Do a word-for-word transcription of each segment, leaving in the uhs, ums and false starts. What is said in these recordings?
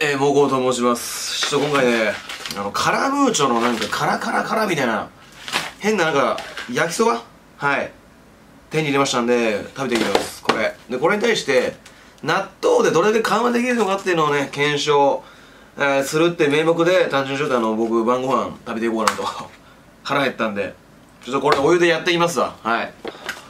えー、モコと申します。ちょっと今回ね、あの、カラムーチョのなんかカラカラカラみたいな、変ななんか、焼きそばはい。手に入れましたんで、食べていきます。これ。で、これに対して、納豆でどれだけ緩和できるのかっていうのをね、検証、えー、するって名目で、単純にちょっとあの、僕、晩ご飯食べていこうかなと。腹減ったんで。ちょっとこれお湯でやっていきますわ。はい。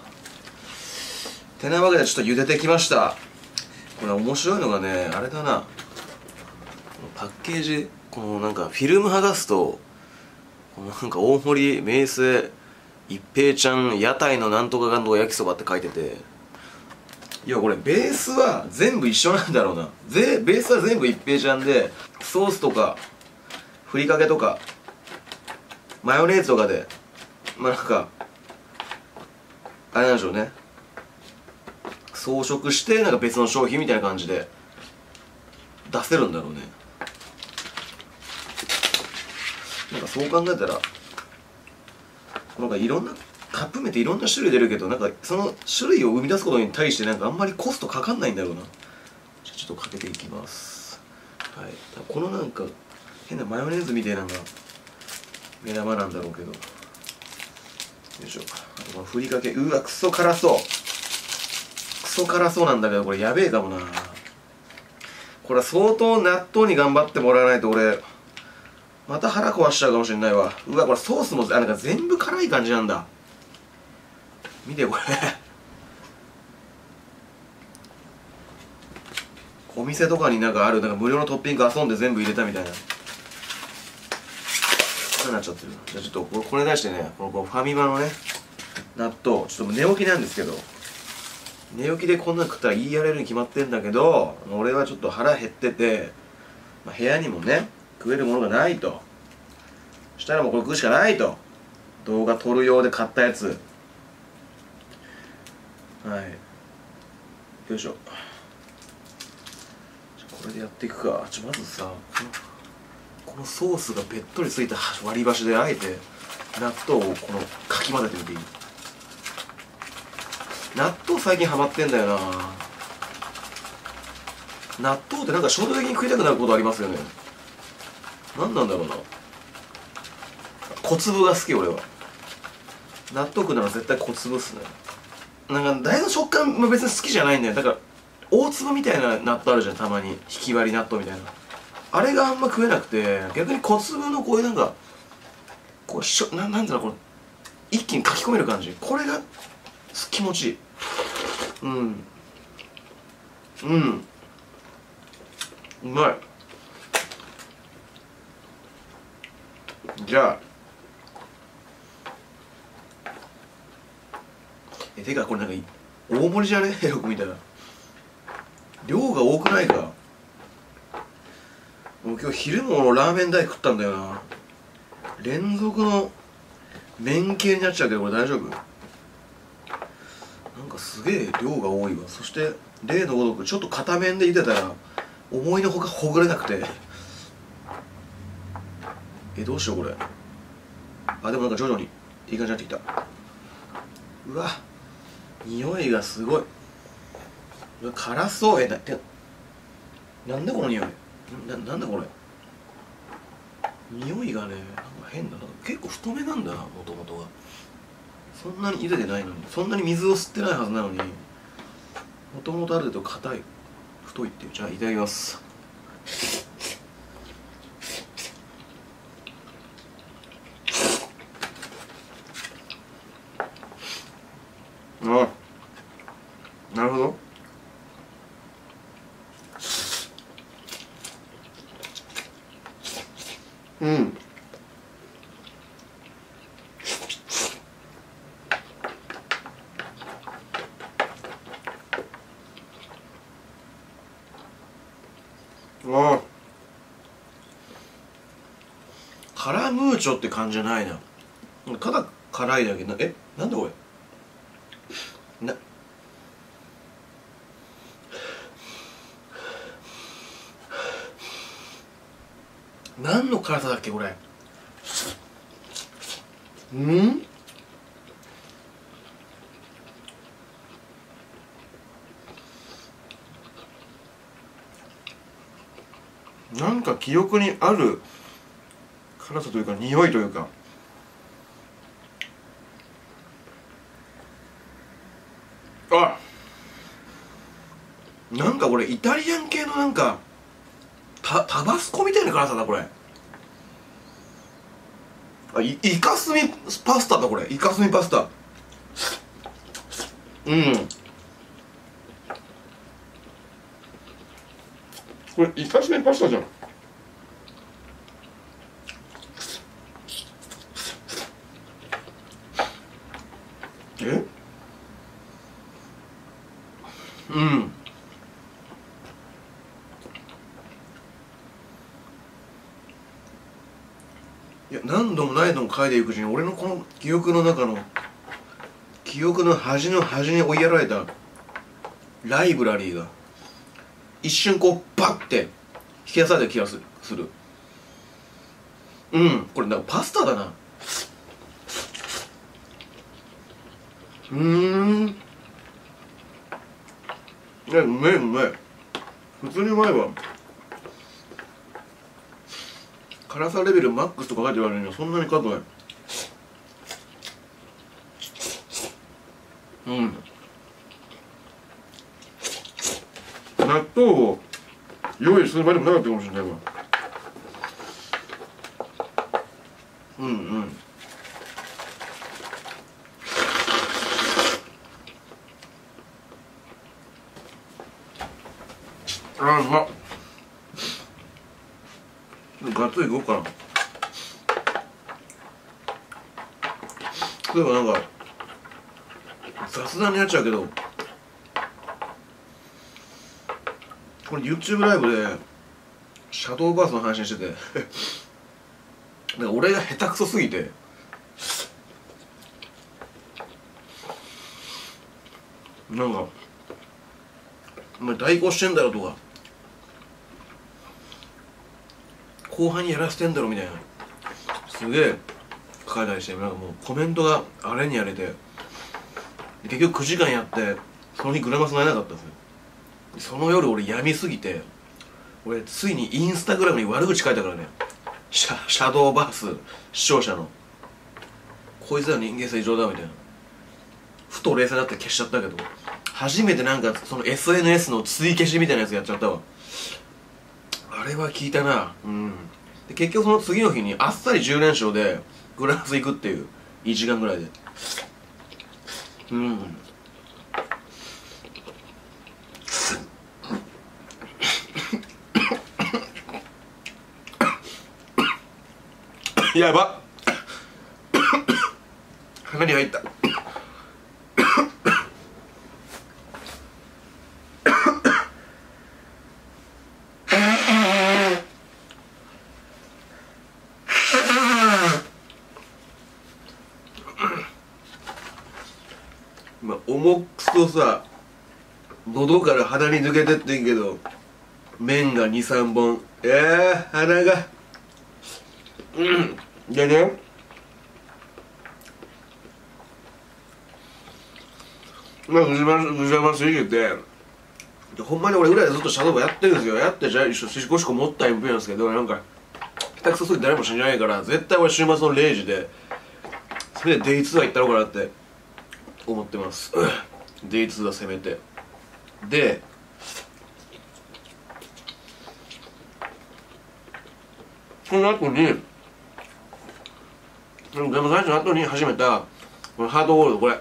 てなわけでちょっと茹でてきました。これ面白いのがね、あれだな。パッケージ、このなんかフィルム剥がすと、このなんか大盛り名声一平ちゃん屋台のなんとかかんとか焼きそばって書いてて、いやこれベースは全部一緒なんだろうな。ぜベースは全部一平ちゃんで、ソースとかふりかけとかマヨネーズとかでまあなんかあれなんでしょうね、装飾してなんか別の商品みたいな感じで出せるんだろうね。なんかそう考えたらなんかいろんなカップ麺っていろんな種類出るけど、なんかその種類を生み出すことに対してなんかあんまりコストかかんないんだろうな。じゃちょっとかけていきます。はい、このなんか変なマヨネーズみたいなのが目玉なんだろうけど、よいしょ。あとこのふりかけ、うわクソ辛そう、クソ辛そうなんだけど、これやべえかもな。これは相当納豆に頑張ってもらわないと俺また腹壊しちゃうかもしれないわ。うわこれソースもあなんか全部辛い感じなんだ。見てこれお店とかになんかあるなんか無料のトッピング遊んで全部入れたみたいなそうなっちゃってる。じゃあちょっとこれこれ出してね、このこのファミマのね納豆、ちょっと寝起きなんですけど、寝起きでこんなの食ったら言いやれるに決まってんだけど、俺はちょっと腹減ってて、まあ、部屋にもね食えるものがないとしたらもうこれ食うしかないと。動画撮る用で買ったやつ、はい、よいしょ。これでやっていくか。ちょまずさ、このこのソースがべっとりついた割り箸であえて納豆をこのかき混ぜてみていい？納豆最近ハマってんだよな。納豆ってなんか衝動的に食いたくなることありますよね。何なんだろうな。小粒が好き俺は。納豆食うなら絶対小粒っすね。なんか大の食感も別に好きじゃないんだよ。だから大粒みたいな納豆あるじゃん、たまに引き割り納豆みたいな、あれがあんま食えなくて、逆に小粒のこういうなんかこうしょ な, なんだろう、この一気にかき込める感じ、これが気持ちいい。うんうんうまい。じゃあえてかこれなんか大盛りじゃねよく見たら量が多くないか。もう今日昼もラーメン代食ったんだよな。連続の麺系になっちゃうけどこれ大丈夫？なんかすげえ量が多いわ。そして例のごとくちょっと片面で茹でたら思いのほかほぐれなくてえどうしようこれ。あでもなんか徐々にいい感じになってきた。うわ匂いがすごい。うわ辛そう。えなってなんだこの匂い。な, なんだこれ匂いがね、なんか変だな。結構太めなんだな、もともとが。そんなに茹でてないのに、そんなに水を吸ってないはずなのに、もともとある程度硬い、太いっていう。じゃあいただきます。あなるほど。うんああカラムーチョって感じじゃないな。ただ辛いだけな。えなんだこれな。何の辛さだっけこれ。うんなんか記憶にある辛さというか匂いというか、あ、なんかこれイタリアン系のなんかタタバスコみたいな辛さだこれ。あ、イイカスミパスタだこれ。イカスミパスタ。うん、これイカスミパスタじゃん。え、うん、いや、何度も何度も書いていくうちに俺のこの記憶の中の記憶の端の端に追いやられたライブラリーが一瞬こうバッて引き出された気がするする。うん、これなんかパスタだな。うーん、いや、うめえうめえ、普通にうまいわ。辛さレベルマックスとか書いてあるのにそんなに辛くない。うん、納豆を用意するまでもなかったかもしれないわ。うんうん、あー、うまっ。ガッツリいこうかな。例えばなんか雑談になっちゃうけど、これ YouTube ライブでシャドーバースの配信しててなんか俺が下手くそすぎて、なんか「お前代行してんだろ」とか「後半にやらせてんだろ」みたいなすげえ書いたりして、なんかもうコメントがあれにやれて、結局くじかんやってその日グラマス乗れなかったんですよ。その夜俺病みすぎて、俺ついにインスタグラムに悪口書いたからね。シャ、シャドーバース視聴者のこいつら人間性異常だみたいな。ふと冷静になって消しちゃったけど、初めてなんかその エスエヌエス の追消しみたいなやつやっちゃったわ。あれは聞いたな。うん。で結局その次の日にあっさりじゅう連勝でグラマス行くっていう、いちじかんぐらいで。うん、やばっ鼻に入ったまあ重くそさ、喉から鼻に抜けてってんけど麺がにさんぼん、えー、鼻がうんでね、まあ藤間藤山すぎて、ほんまに俺裏でずっとシャドーバーやってるんですよ。やってじゃあ一緒しこしこ持った エムピー なんですけど、なんか下手くそすぎて誰も死んでないから、絶対俺週末のれいじでそれでデイツアー行ったろうかなって思ってます。デイツアー攻めて、でその後にでも最初の後に始めたこのハードゴールド、これ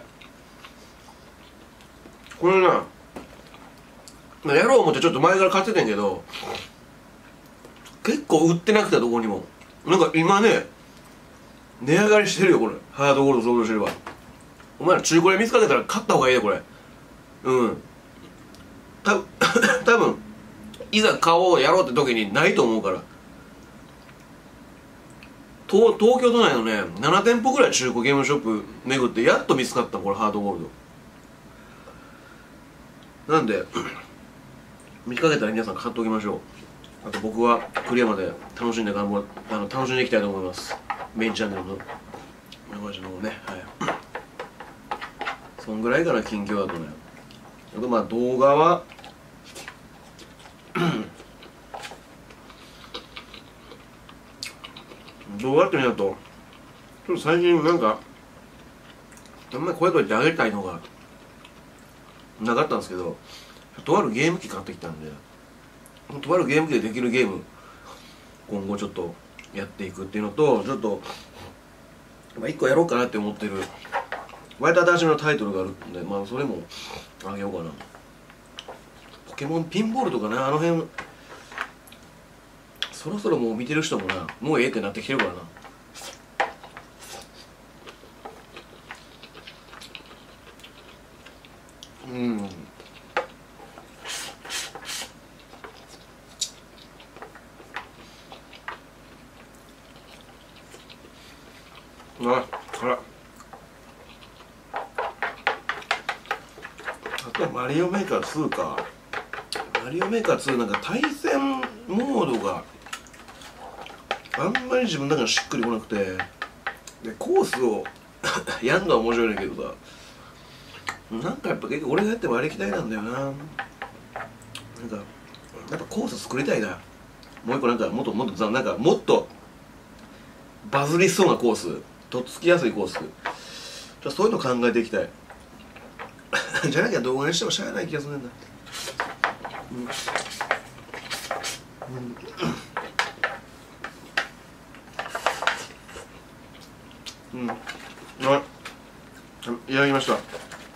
これな、まあ、やろう思ってちょっと前から買ってたんやけど結構売ってなくて、どこにも。なんか今ね値上がりしてるよこれ、ハードゴールドソウルシルバー。お前ら中古で見つかってたら買った方がいいよこれ。うんた多分いざ買おうやろうって時にないと思うから。東, 東京都内のねなな店舗ぐらい中古ゲームショップ巡ってやっと見つかったこれハードゴールドなんで見かけたら皆さん買っておきましょう。あと僕はクリアまで楽しんで頑張あの楽しんでいきたいと思います。メインチャンネルの山口の方ね、はいそんぐらいかな近況だとね。あとまあ動画は動画ってみるとちょっと最近なんかあんまり声といってあげたいのがなかったんですけど、とあるゲーム機買ってきたんで、とあるゲーム機でできるゲーム今後ちょっとやっていくっていうのと、ちょっとまあいっこやろうかなって思ってる割と新しめのタイトルがあるんで、まあそれもあげようかな。ポケモンピンボールとかね、あの辺そろそろもう見てる人もな、もうええってなってきてるからな。うん。あ、辛い。あとはマリオメーカーツーか。マリオメーカーツーなんか対戦モードがあんまり自分の中にしっくりこなくて、でコースをやんのは面白いんだけどさ、なんかやっぱ結局俺がやってもありきたいなんだよな。なんかやっぱコース作りたいな。もう一個なんかもっともっとなんかもっとバズりそうなコース、とっつきやすいコース、じゃそういうの考えていきたい。じゃなきゃ動画にしてもしゃあない気がするんだ。うんうん、うん、あ、いただきました。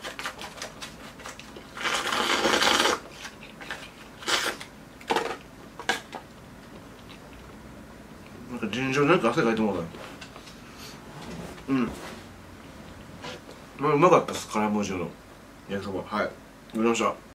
なんか尋常になんか汗かいてもうた。うん、まあうまかったです。辛いもんじゅうの焼きそば、はい、食べました。